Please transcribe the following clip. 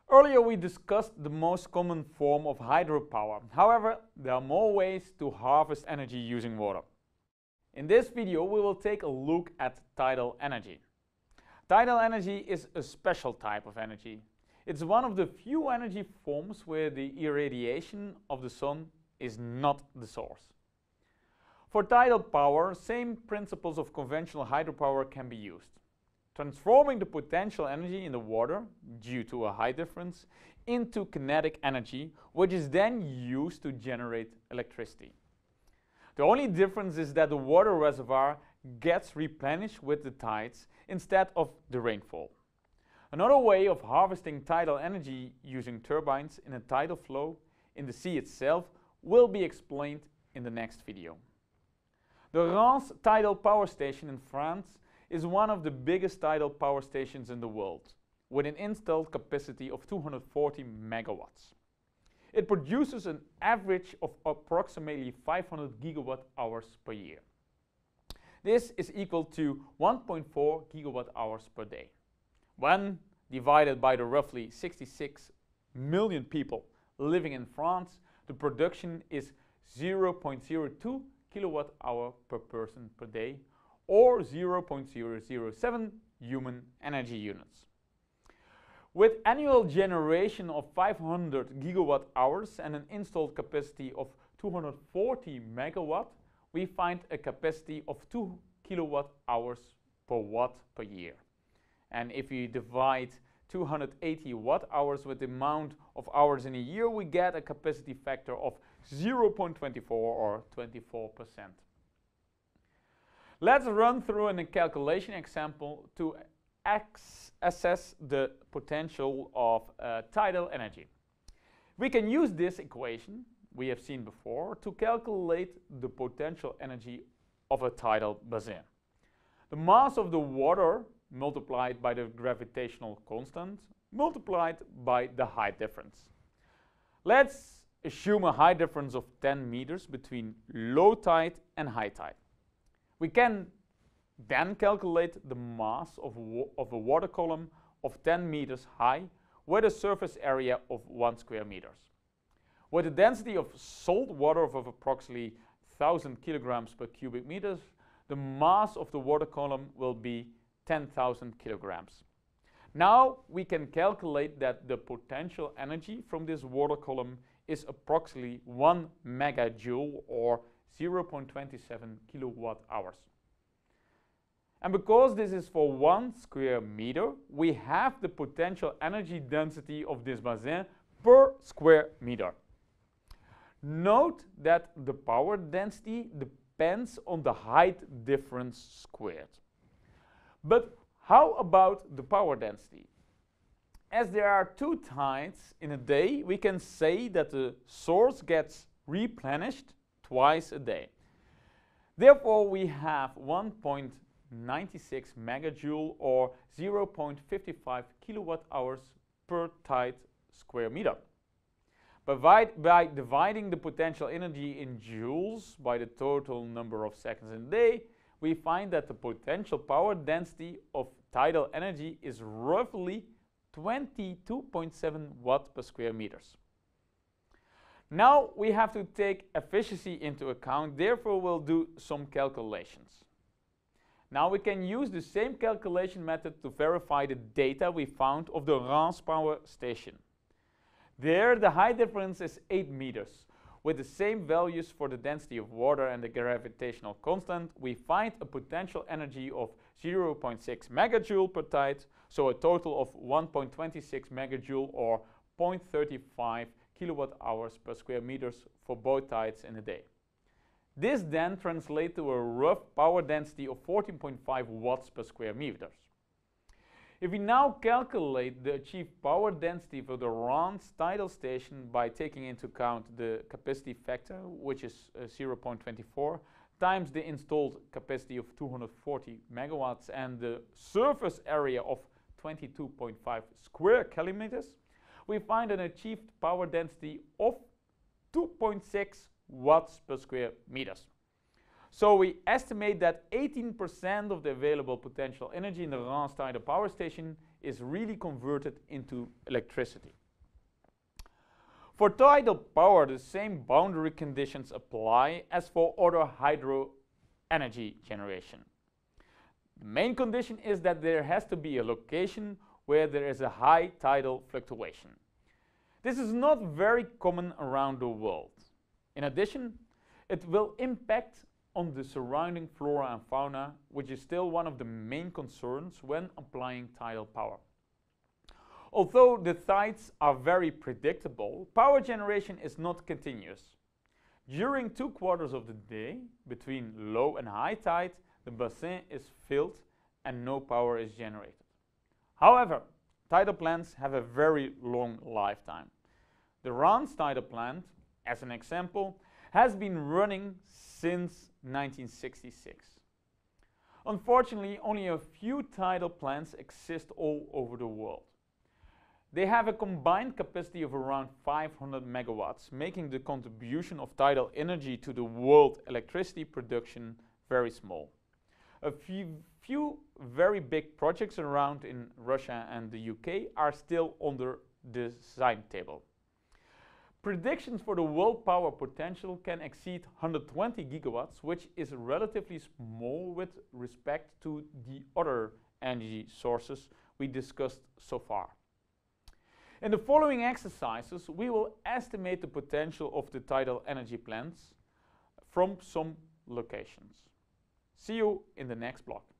Earlier we discussed the most common form of hydropower. However, there are more ways to harvest energy using water. In this video we will take a look at tidal energy. Tidal energy is a special type of energy. It's one of the few energy forms where the irradiation of the sun is not the source. For tidal power, same principles of conventional hydropower can be used. Transforming the potential energy in the water, due to a height difference, into kinetic energy, which is then used to generate electricity. The only difference is that the water reservoir gets replenished with the tides instead of the rainfall. Another way of harvesting tidal energy using turbines in a tidal flow in the sea itself will be explained in the next video. The Reims tidal power station in France is one of the biggest tidal power stations in the world, with an installed capacity of 240 megawatts. It produces an average of approximately 500 gigawatt hours per year. This is equal to 1.4 gigawatt hours per day. When divided by the roughly 66 million people living in France, the production is 0.02 kilowatt hour per person per day, or 0.007 human energy units. With annual generation of 500 gigawatt hours and an installed capacity of 240 megawatt, we find a capacity of 2 kilowatt hours per watt per year. And if we divide 280 watt hours with the amount of hours in a year, we get a capacity factor of 0.24 or 24%. Let's run through a calculation example to assess the potential of tidal energy. We can use this equation we have seen before to calculate the potential energy of a tidal basin. The mass of the water multiplied by the gravitational constant multiplied by the height difference. Let's assume a height difference of 10 meters between low tide and high tide. We can then calculate the mass of a water column of 10 meters high with a surface area of 1 square meters. With a density of salt water of approximately 1,000 kilograms per cubic meters, the mass of the water column will be 10,000 kilograms. Now we can calculate that the potential energy from this water column is approximately 1 megajoule or 0.27 kilowatt hours. And because this is for 1 square meter, we have the potential energy density of this basin per square meter. Note that the power density depends on the height difference squared. But how about the power density? As there are 2 tides in a day, we can say that the source gets replenished twice a day. Therefore, we have 1.96 megajoule or 0.55 kilowatt hours per tide square meter. By dividing the potential energy in joules by the total number of seconds in a day, we find that the potential power density of tidal energy is roughly 22.7 watt per square meters. Now we have to take efficiency into account, therefore we'll do some calculations. Now we can use the same calculation method to verify the data we found of the Reims power station. There the height difference is 8 meters. With the same values for the density of water and the gravitational constant, we find a potential energy of 0.6 megajoule per tide, so a total of 1.26 megajoule or 0.35 kilowatt hours per square meters for both tides in a day. This then translates to a rough power density of 14.5 watts per square meters. If we now calculate the achieved power density for the Reims tidal station by taking into account the capacity factor, which is 0.24, times the installed capacity of 240 megawatts and the surface area of 22.5 square kilometers, we find an achieved power density of 2.6 watts per square meters. So we estimate that 18% of the available potential energy in the Reims tidal power station is really converted into electricity. For tidal power, the same boundary conditions apply as for other hydro energy generation. The main condition is that there has to be a location where there is a high tidal fluctuation. This is not very common around the world. In addition, it will impact on the surrounding flora and fauna, which is still one of the main concerns when applying tidal power. Although the tides are very predictable, power generation is not continuous. During 2 quarters of the day, between low and high tide, the bassin is filled and no power is generated. However, tidal plants have a very long lifetime. The Rance tidal plant, as an example, has been running since 1966. Unfortunately, only a few tidal plants exist all over the world. They have a combined capacity of around 500 megawatts, making the contribution of tidal energy to the world electricity production very small. A few very big projects around in Russia and the UK are still under the design table. Predictions for the world power potential can exceed 120 gigawatts, which is relatively small with respect to the other energy sources we discussed so far. In the following exercises, we will estimate the potential of the tidal energy plants from some locations. See you in the next block.